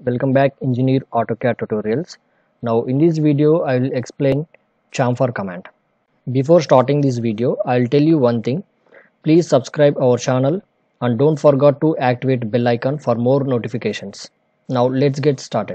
Welcome back Engineer AutoCAD tutorials. Now in this video I will explain chamfer command. Before starting this video I will tell you one thing. Please subscribe our channel and don't forget to activate bell icon for more notifications. Now let's get started.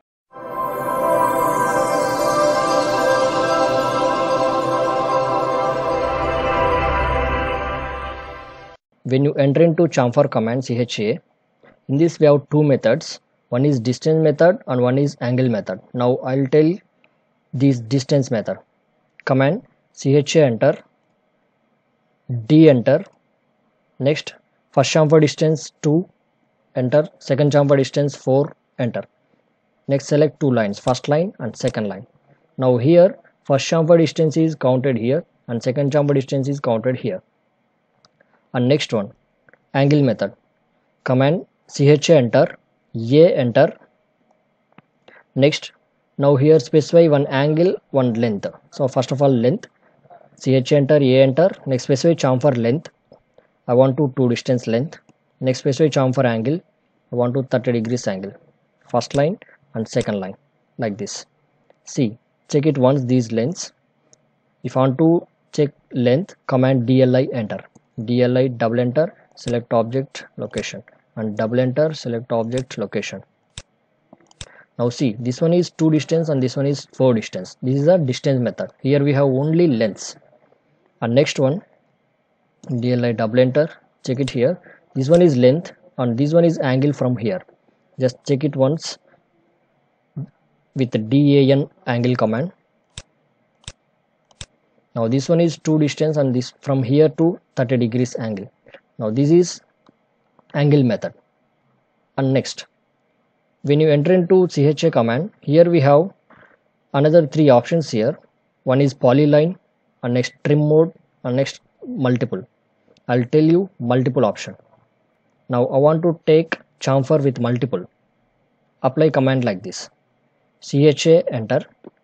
When you enter into chamfer command CHA, in this we have two methods. One is distance method and one is angle method. Now I will tell this distance method. Command CHA enter, D enter, next first chamfer distance 2 enter, second chamfer distance 4 enter. Next select two lines, first line and second line. Now here first chamfer distance is counted here and second chamfer distance is counted here. And next one, angle method. Command CHA enter, A enter. Next, now here specify one angle, one length. So first of all length, CHA enter, A enter. Next specify chamfer length. I want to 2 distance length. Next specify chamfer angle. I want to 30 degrees angle. First line and second line like this. See, check it once these lengths. If I want to check length, command DLI enter. DLI double enter, select object location and double enter, select object location. Now see, this one is 2 distance and this one is 4 distance. This is a distance method. Here we have only lengths. And next one, DLI double enter, check it here. This one is length and this one is angle from here. Just check it once with the DAN angle command. Now this one is 2 distance and this from here to 30 degrees angle. Now this is angle method. And next, when you enter into CHA command, here we have another 3 options here. One is polyline and next trim mode and next multiple. I'll tell you multiple option. Now I want to take chamfer with multiple. Apply command like this. CHA enter.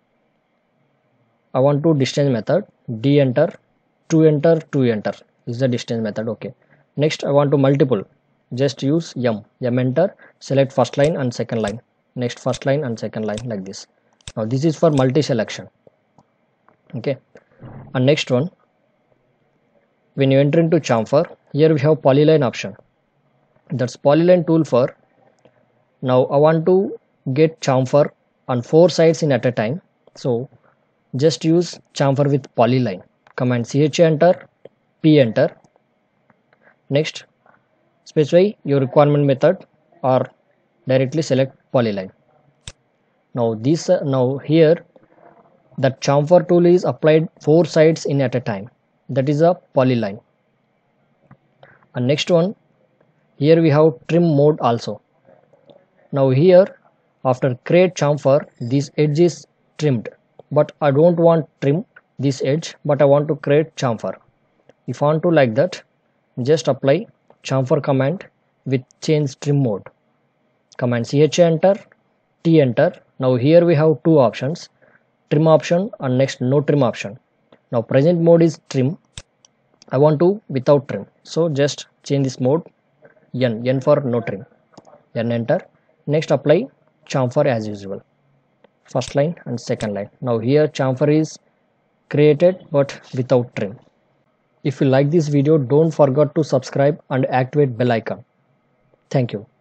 I want to distance method, D enter, 2 enter, 2 enter. This is the distance method. Okay. Next I want to multiple. Just use M enter, select first line and second line. Next first line and second line like this. Now this is for multi selection. Okay. And next one, when you enter into chamfer, here we have polyline option. That's polyline tool for. Now I want to get chamfer on 4 sides in at a time. So just use chamfer with polyline. Command CHA enter, P enter. Next specify your requirement method or directly select polyline. Now this now here the chamfer tool is applied 4 sides in at a time. That is a polyline. And next one, here we have trim mode also. Now here after create chamfer, this edge is trimmed, but I don't want trim this edge, but I want to create chamfer. If I want to like that, just apply chamfer command with change trim mode. Command CHA enter, T enter. Now here we have 2 options, trim option and next no trim option. Now present mode is trim. I want to without trim. So just change this mode, N for no trim. N enter. Next apply chamfer as usual. First line and second line. Now here chamfer is created but without trim. If you like this video, don't forget to subscribe and activate bell icon. Thank you.